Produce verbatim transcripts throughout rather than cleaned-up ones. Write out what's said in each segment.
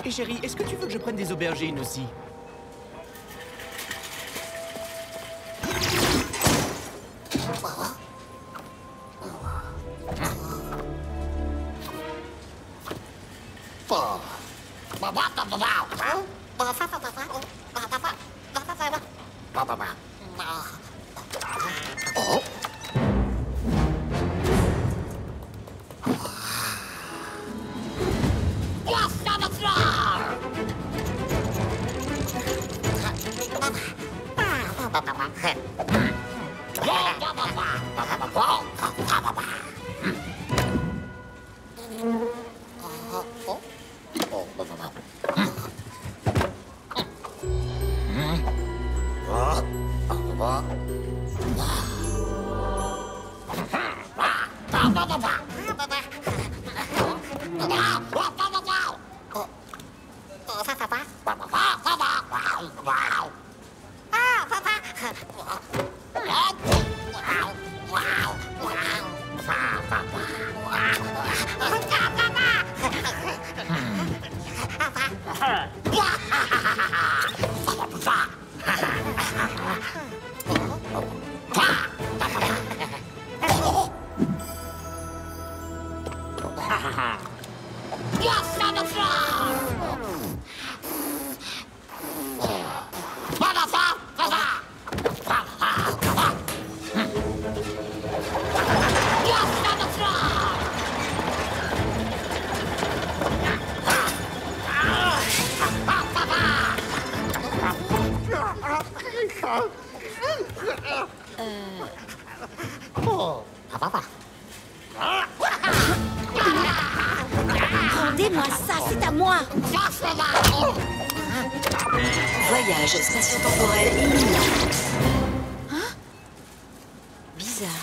Et chérie, est-ce que tu veux que je prenne des aubergines aussi? Rendez-moi ça, c'est à moi. Voyage spatio-temporel imminent. Hein? Bizarre.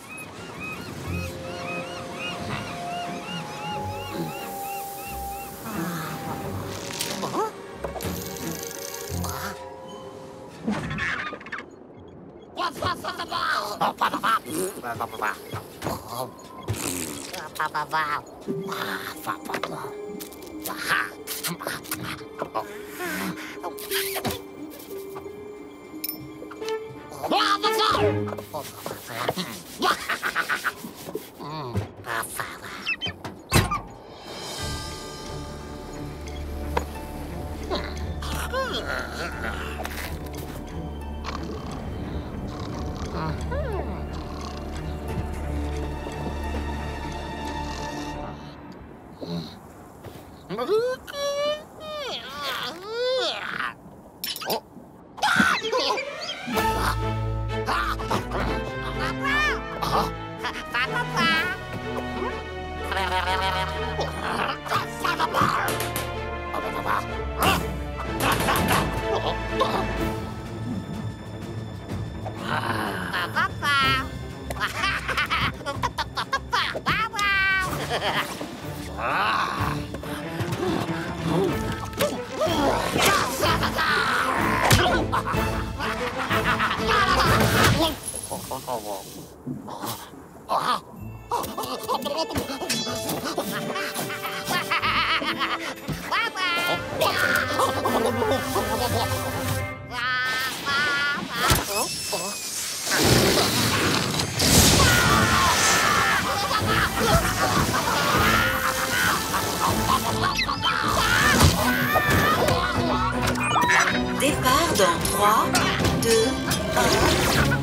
Départ dans trois, deux, un.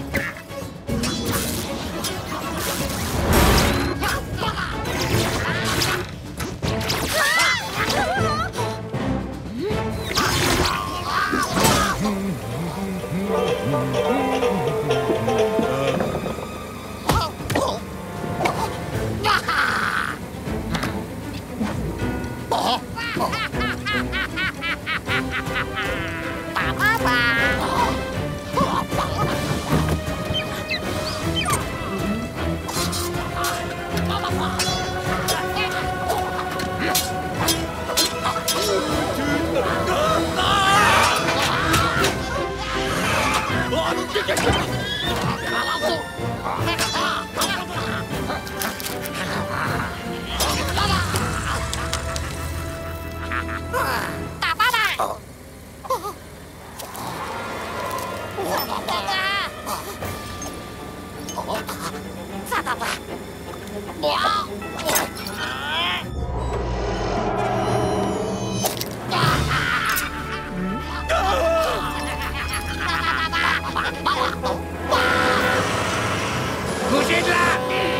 Bougez de là!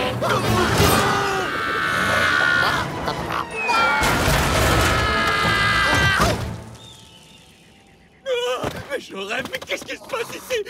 Mais je rêve, mais qu'est-ce qui se passe ici?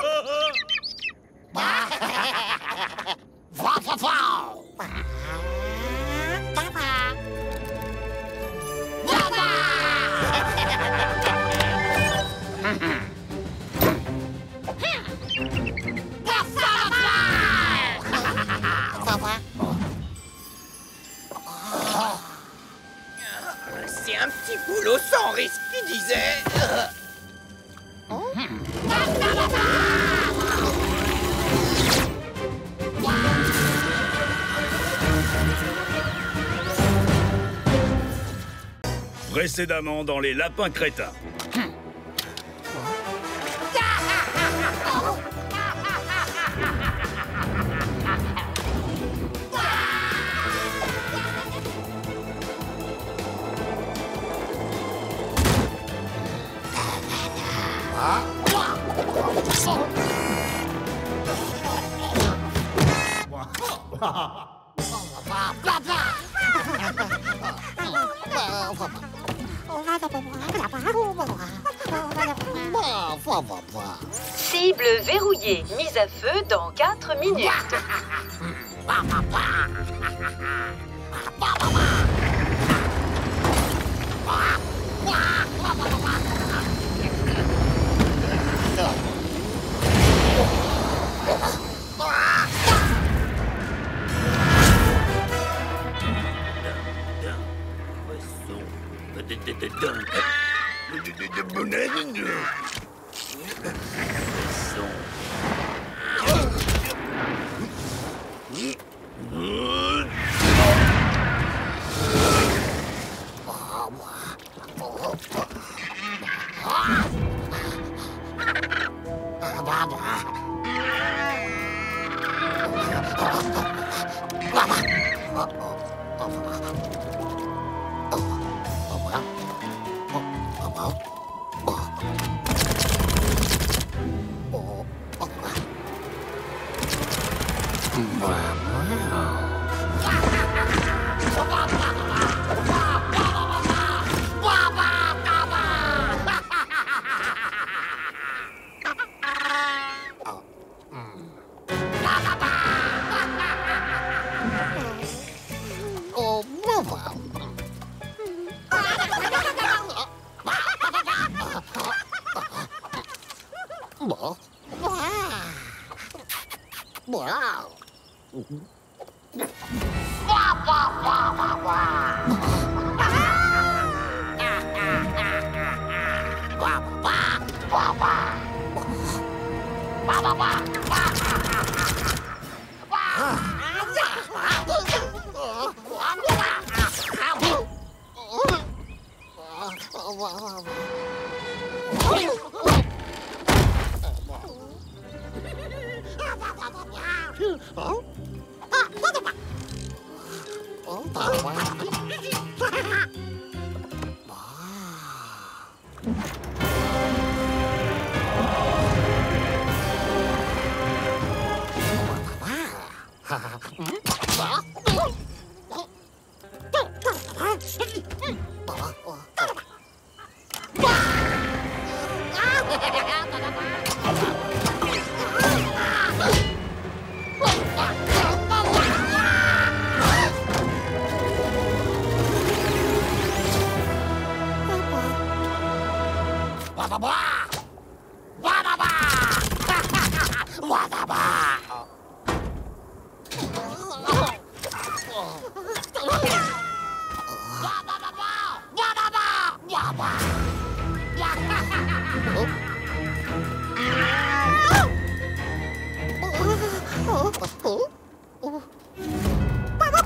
C'est un petit boulot sans risque, qui disait. Précédemment dans les lapins crétins. Cible verrouillée, mise à feu dans quatre minutes.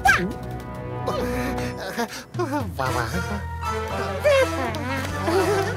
Wow.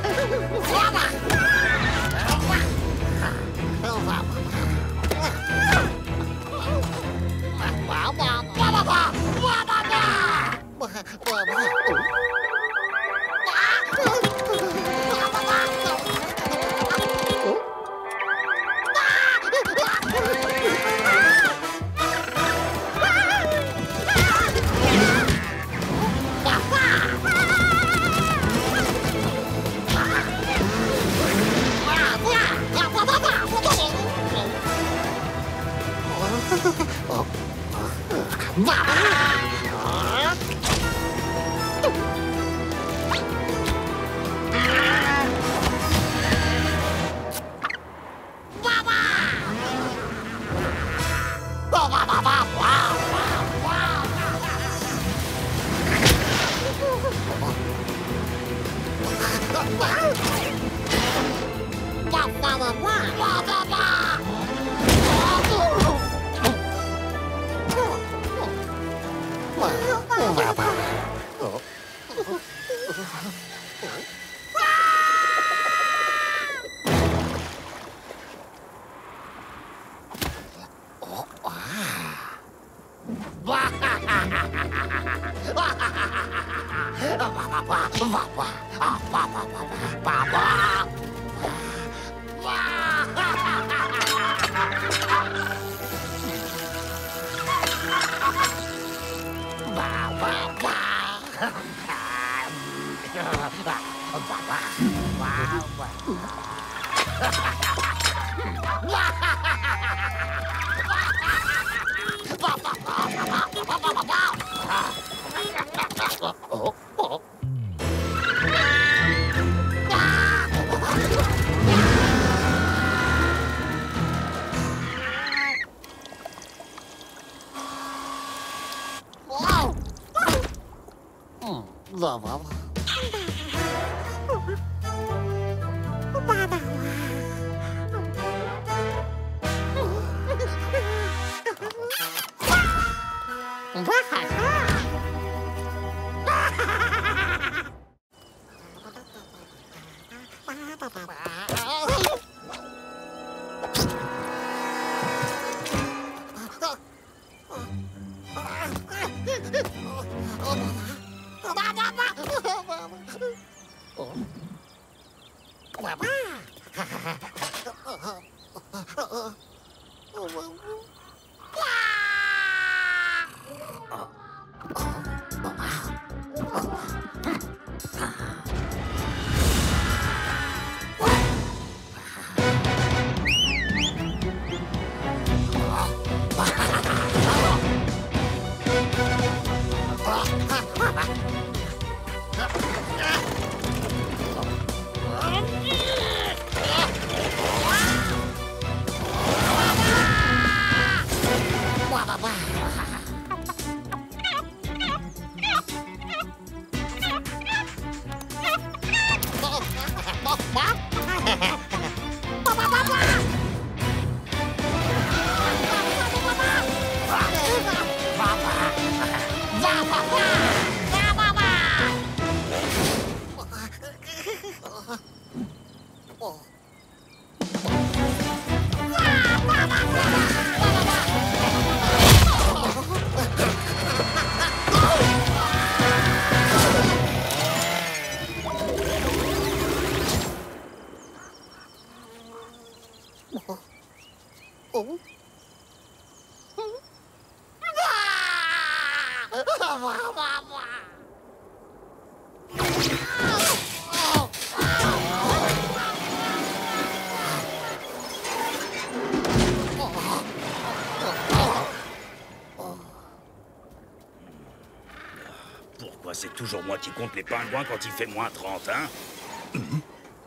Pourquoi c'est toujours moi qui compte les pingouins quand il fait moins trente, hein? Mmh.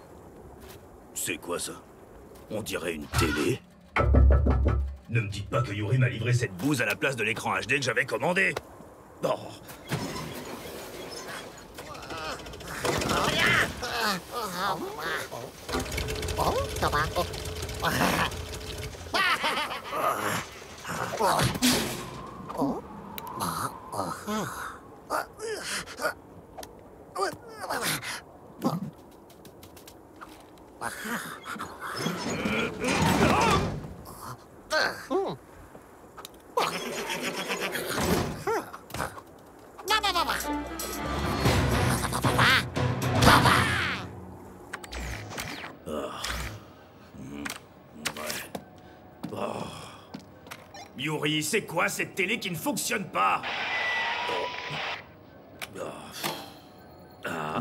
C'est quoi ça? On dirait une télé. Ne me dites pas que Yuri m'a livré cette bouse à la place de l'écran H D que j'avais commandé. Oh. Yuri, c'est quoi cette télé qui ne fonctionne pas? Oh. Oh. Ah.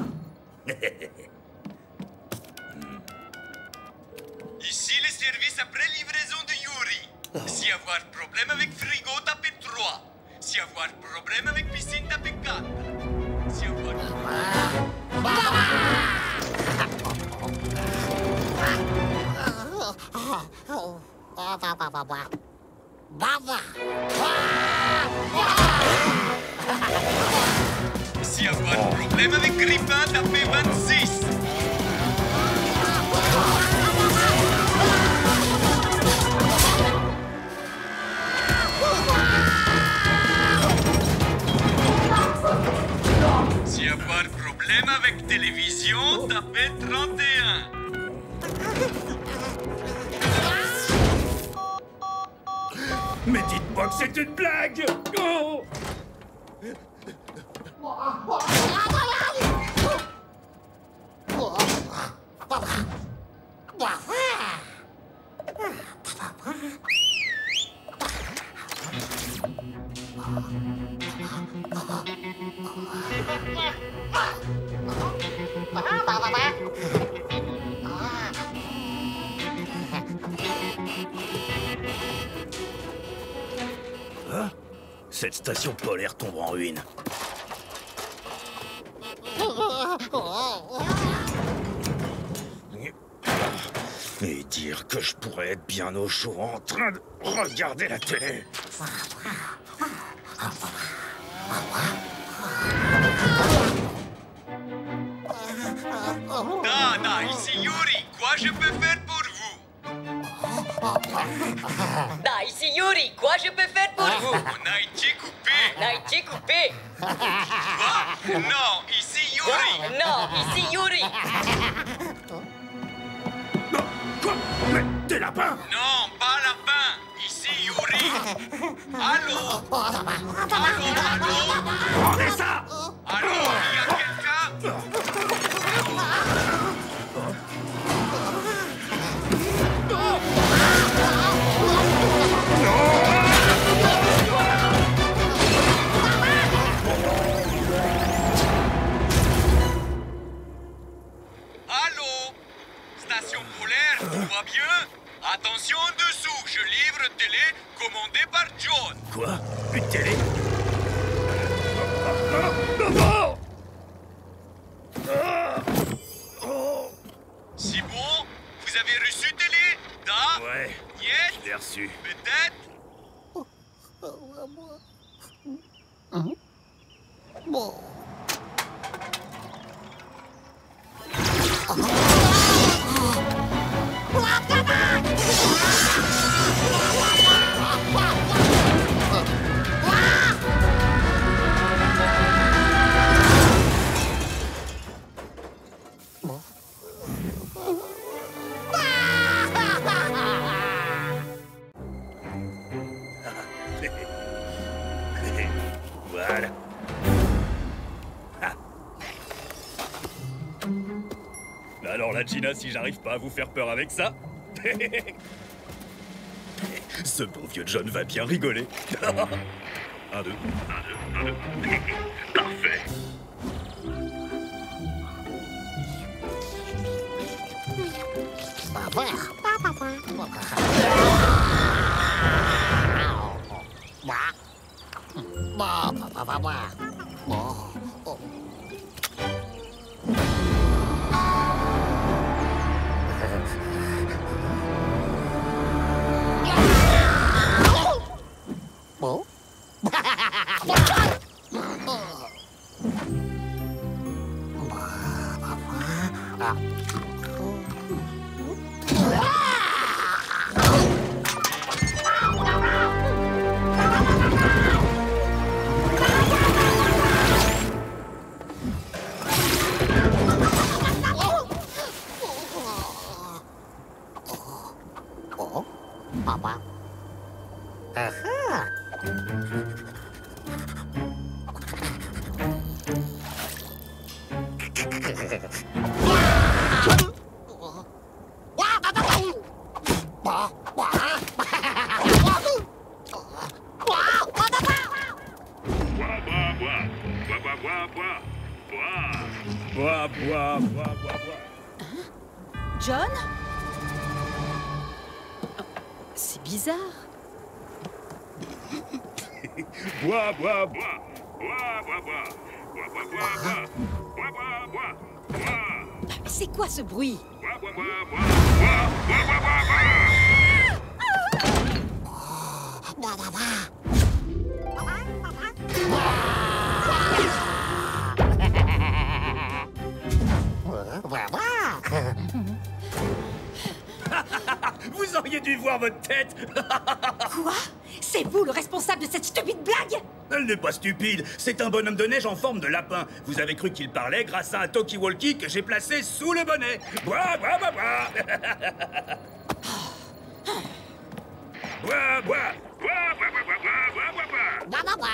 Ici le service après livraison de Yuri. Oh. Si avoir problème avec frigo, tapez trois. Si avoir problème avec piscine, tapez quatre. Si avoir... Si avoir problème avec Grippin, tapez vingt-six. Avec télévision, tapez trente et un. Mais dites-moi que c'est une blague! Oh! Hein? Cette station polaire tombe en ruine. Et dire que je pourrais être bien au chaud en train de regarder la télé. Dana, ici Yuri. Quoi je peux faire pour vous? Da, ici Yuri, quoi je peux faire pour vous? On a été coupé. On a été coupé. Quoi? Non, ici Yuri. Non, ici Yuri. Non, quoi? Mais des lapins? Non, pas lapin. Ici Yuri. Allô? Allô, allô? Rendez ça! Allô, il y a quelqu'un? Allô? Station polaire, tout va bien? Attention en dessous, je livre télé commandée par John. Quoi? Une télé? Non! C'est bon? Vous avez reçu télé? Da? Ouais, Yes? je l'ai reçu. Peut-être? Voilà. Ah. Alors la Gina, si j'arrive pas à vous faire peur avec ça. Ce bon vieux John va bien rigoler. Un, deux, un, deux, un, deux. Parfait. Bois, bois, bois, bois, bois. John? C'est bizarre. Bois, bois, bois. Bois, bois, bois. Bois, bois, bois, bois. Bois, bois, bois. Bois. C'est quoi ce bruit? Bois, bois, bois, bois. Bois, bois, bois, bois, Vous auriez dû voir votre tête. Quoi? C'est vous le responsable de cette stupide blague? Elle n'est pas stupide, c'est un bonhomme de neige en forme de lapin. Vous avez cru qu'il parlait grâce à un talkie-walkie que j'ai placé sous le bonnet. Bois, bois, bois, bois. Bois, bois. Bois, bois, bois, bois, bois, bois, bois.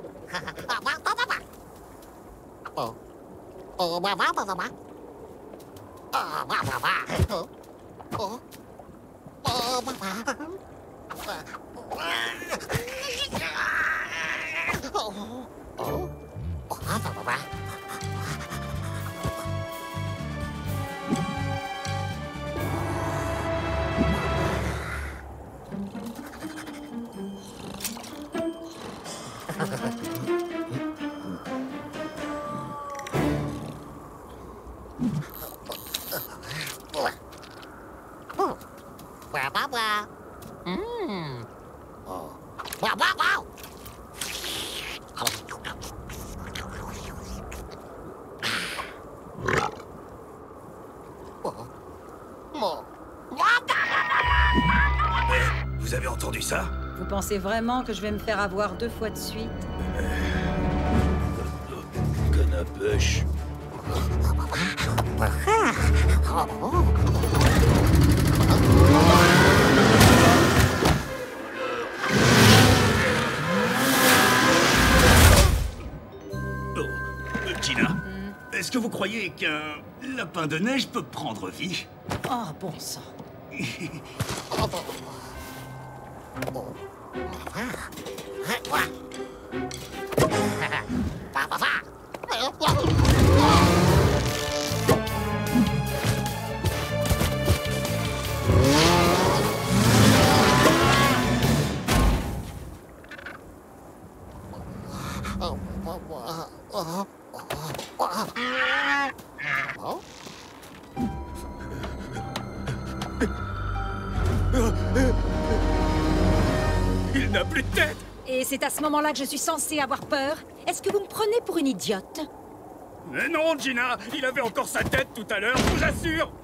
Vous avez entendu ça? Vous pensez vraiment que je vais me faire avoir deux fois de suite? Canapèche. Oh, Gina, est-ce que vous croyez qu'un lapin de neige peut prendre vie? Oh, bon sang. Il n'a plus de tête! Et c'est à ce moment-là que je suis censée avoir peur? Est-ce que vous me prenez pour une idiote? Mais non, Gina! Il avait encore sa tête tout à l'heure, je vous assure!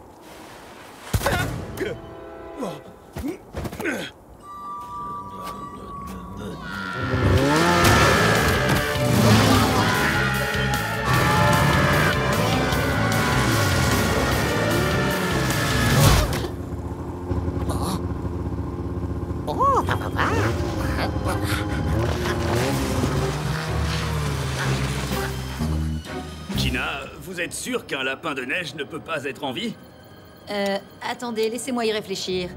Gina, vous êtes sûre qu'un lapin de neige ne peut pas être en vie? Euh, attendez, laissez-moi y réfléchir.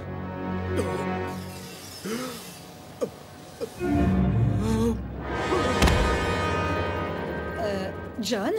Euh, John?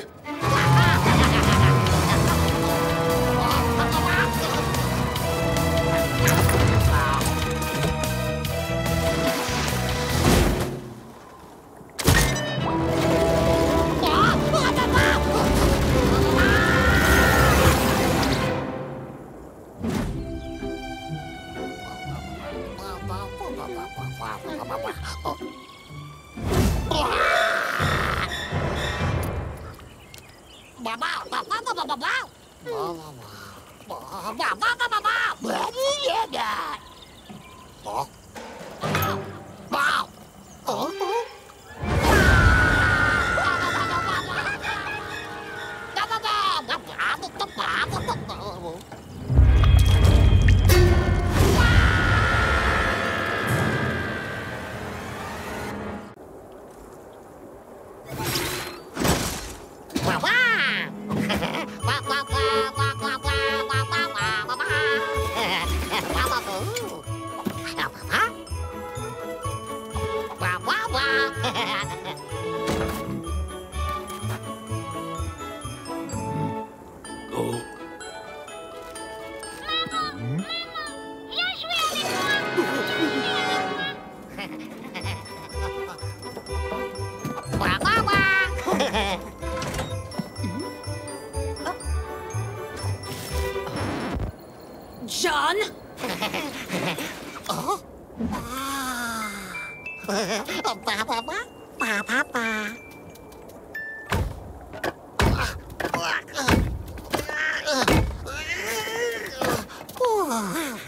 John?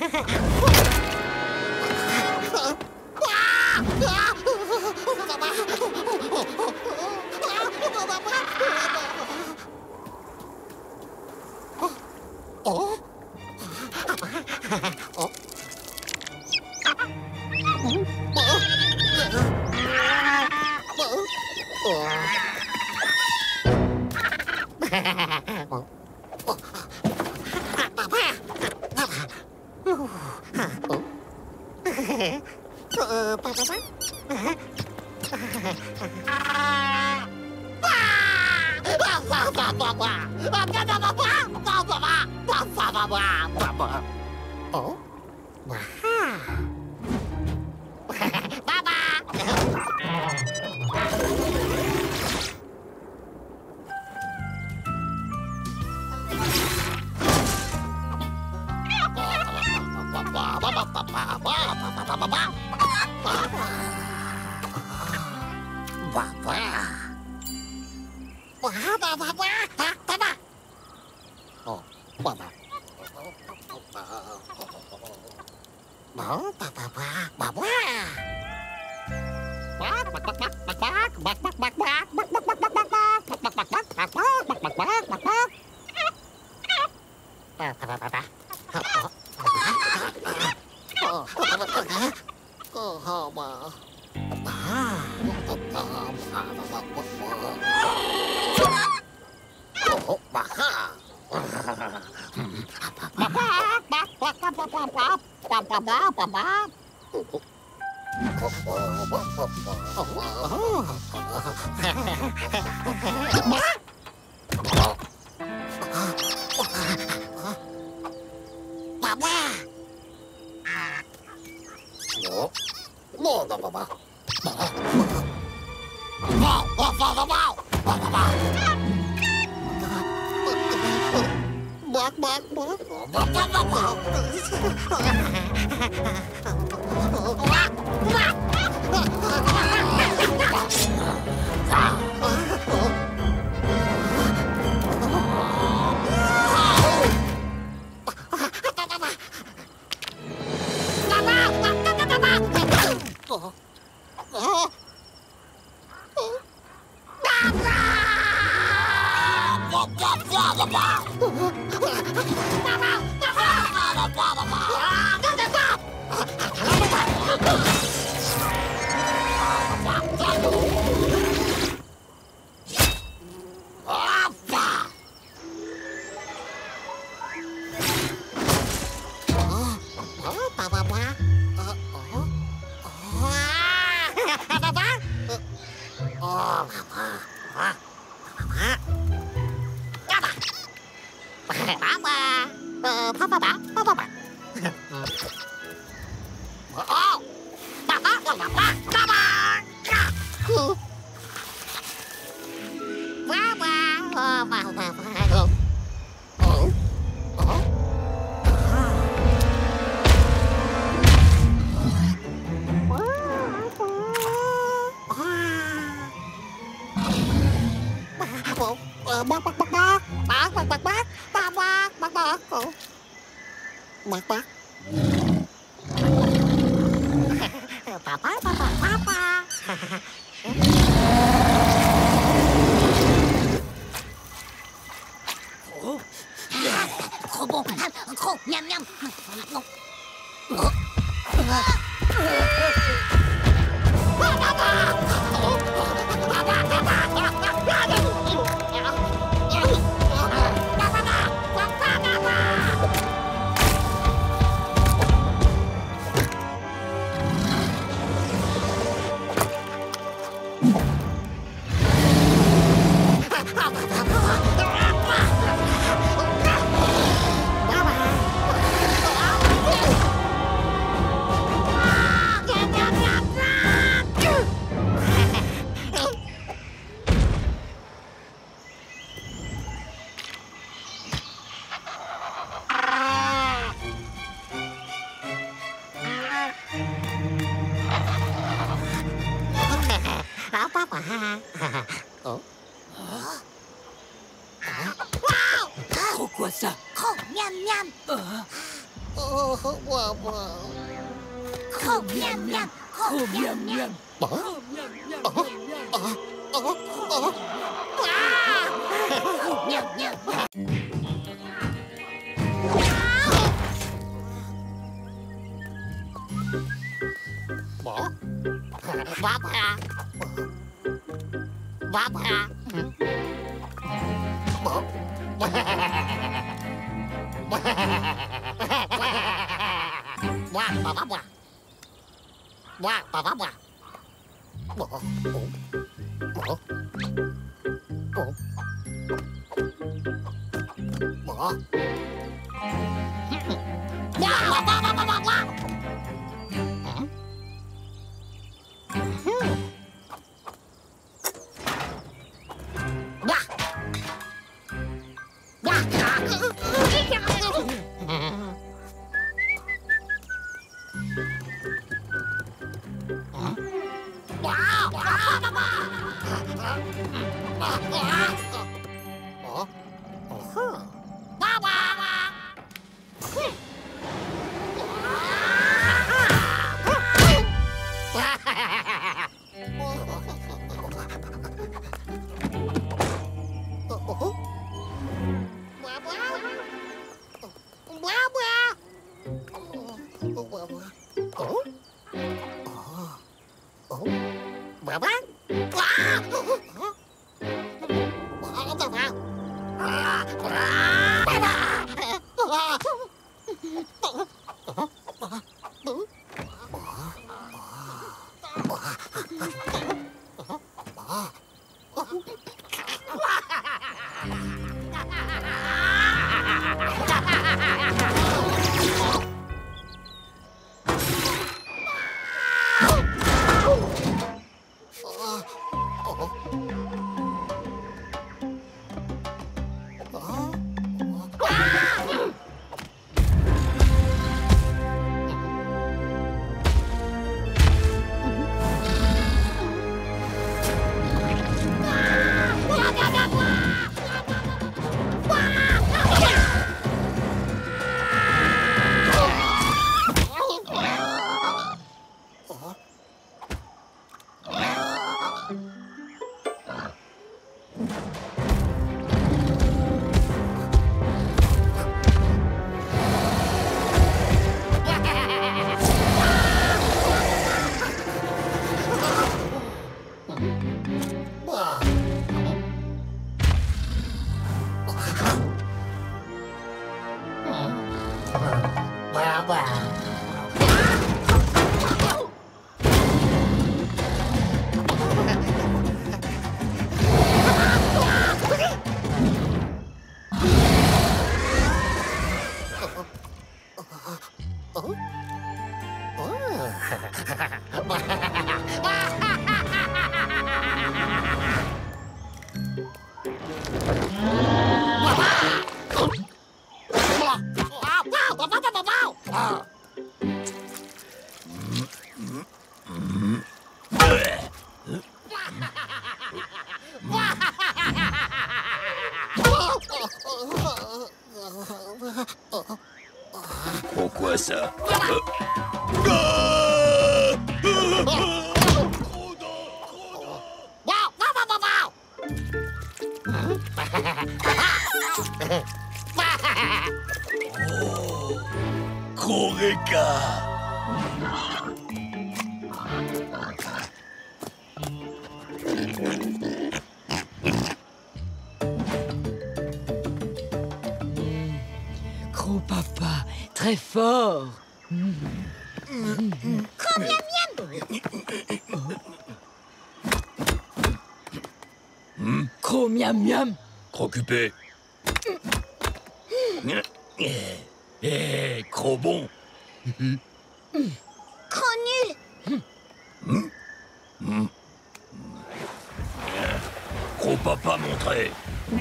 Trop quoi ça? Oh, miam miam. Gros miam miam. Gros miam miam. Gros miam miam. Pourquoi ça? Oh, Koreka! Gros papa, très fort. Mmh. Gros miam miam. Hmm? Gros miam miam. Occupé. Eh, eh, Gros bon. Gros nul. Hmm? Gros papa montré.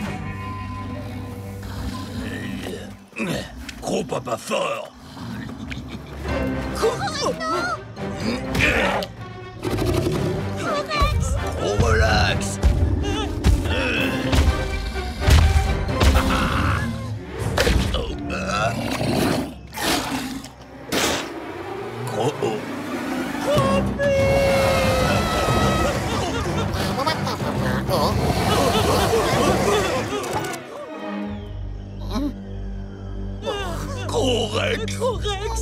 Gros papa fort. Gros Gros relax. Macro-Rex. Macro-Rex.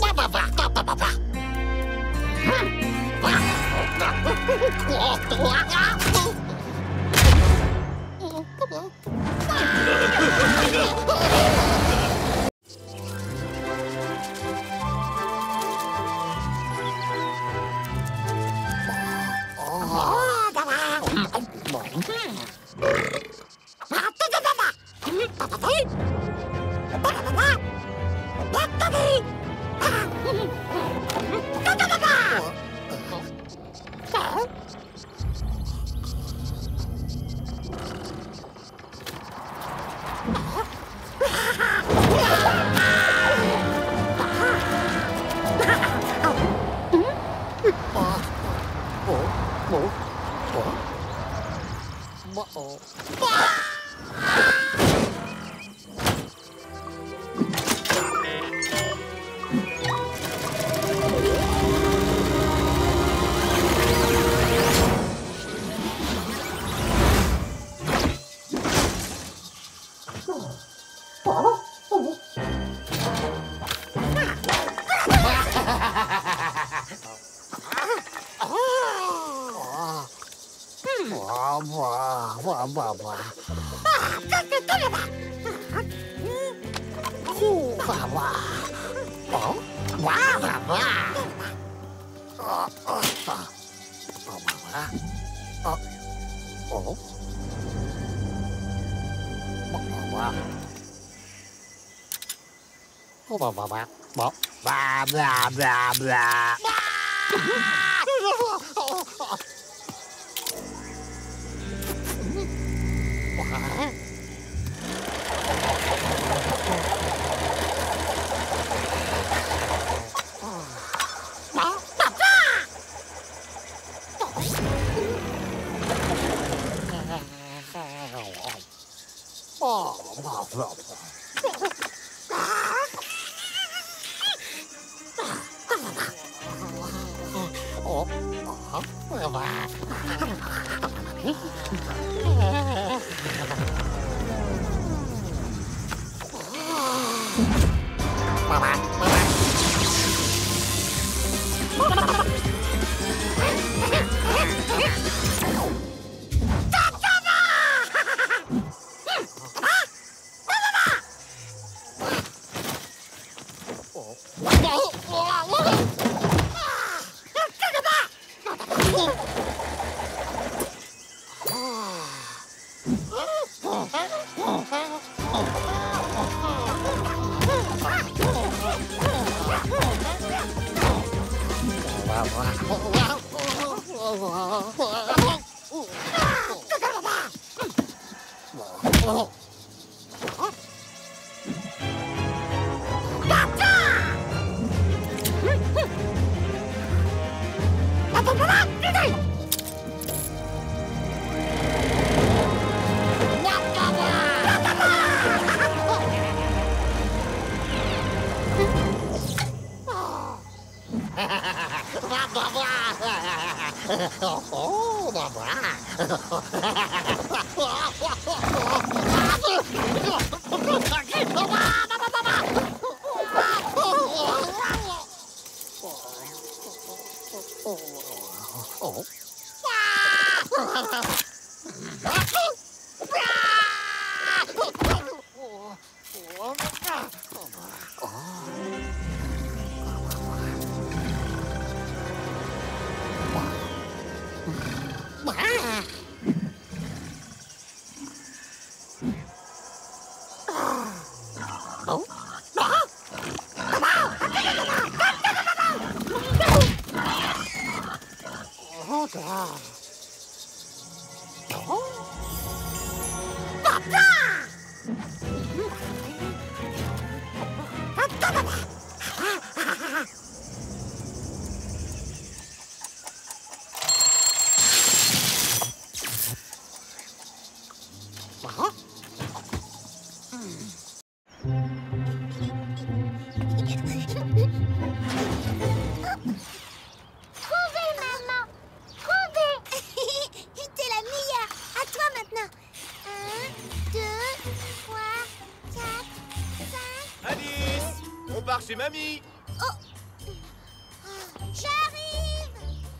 pars chez mamie. Oh. J'arrive.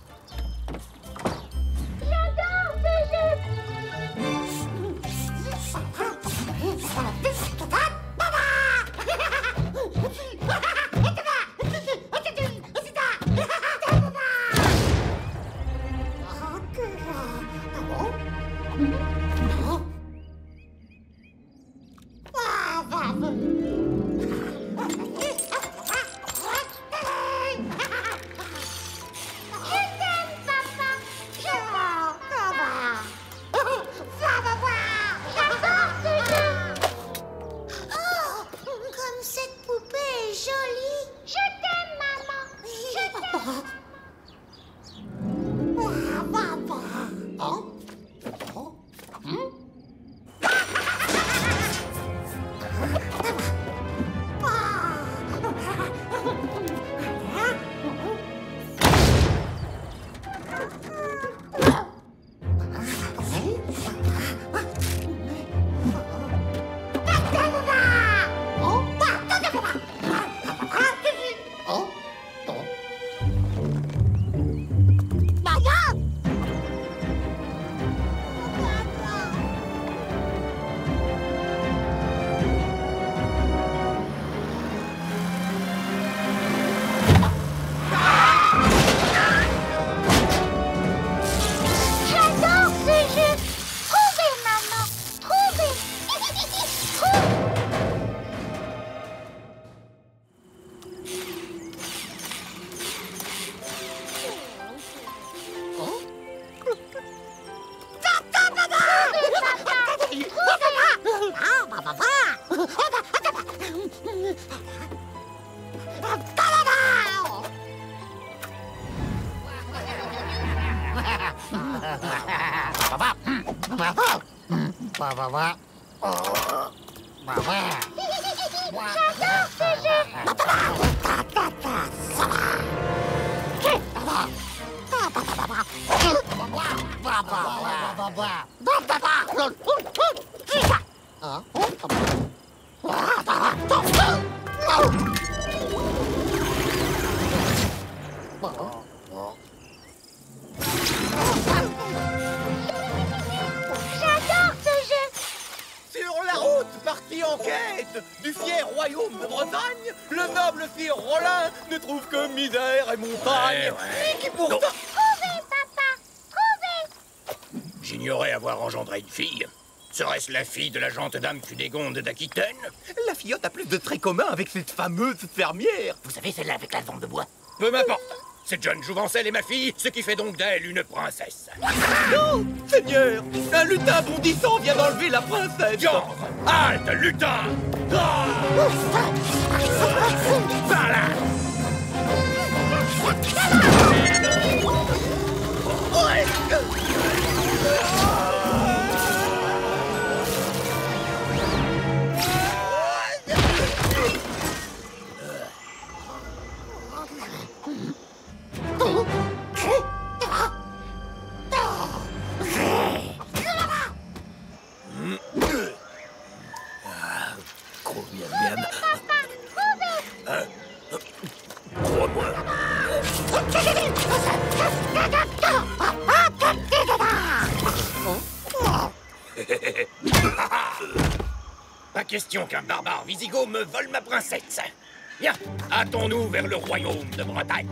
J'adore ce jeu. Parti en quête du fier royaume de Bretagne, le noble sire Rollin ne trouve que misère et montagne. Ouais, ouais. Et qui pourtant... Trouvez, papa, trouvez. J'ignorais avoir engendré une fille. Serait-ce la fille de la gente dame Cunégonde d'Aquitaine? La filleotte a plus de traits communs avec cette fameuse fermière. Vous savez, celle-là avec la vente de bois. Peu m'importe. Cette jeune jouvencelle est ma fille, ce qui fait donc d'elle une princesse. Non, Seigneur, un lutin bondissant vient d'enlever la princesse. Diantre! Halte, lutin! Ah! Par là! Pas question qu'un barbare wisigoth me vole ma princesse. Bien, hâtons-nous vers le royaume de Bretagne.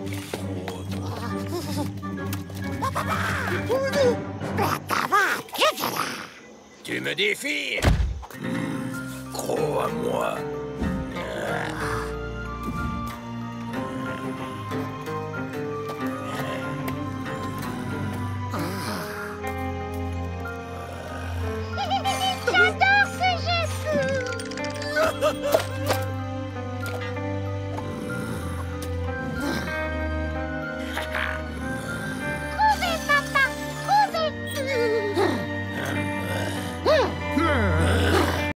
Tu me défies? Mmh, gros à moi. J'adore ce jeu.